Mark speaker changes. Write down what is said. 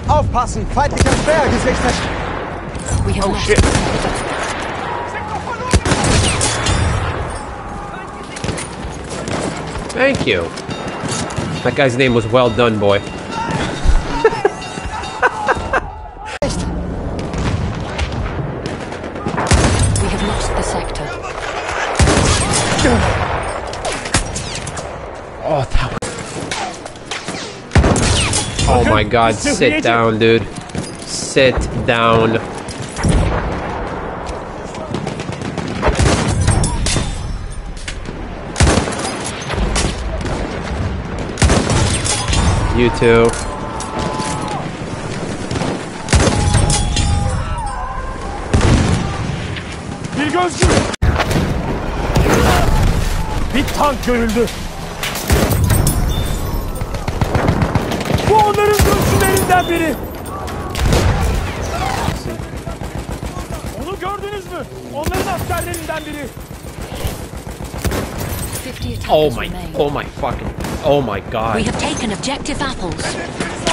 Speaker 1: Aufpassen! Feindlicher Speer gesichtet!
Speaker 2: Oh shit! Thank you. That guy's name was Well Done, boy.
Speaker 3: We have lost the sector.
Speaker 2: Oh, that was... Oh my god, sit down, dude. Sit down. You too.
Speaker 4: Bir gözcü. Bir tank görüldü. Bu onların gözcülerinden biri. Onu gördünüz mü? Onların askerlerinden biri.
Speaker 2: Oh my fucking, oh my god.
Speaker 3: We have taken objective apples.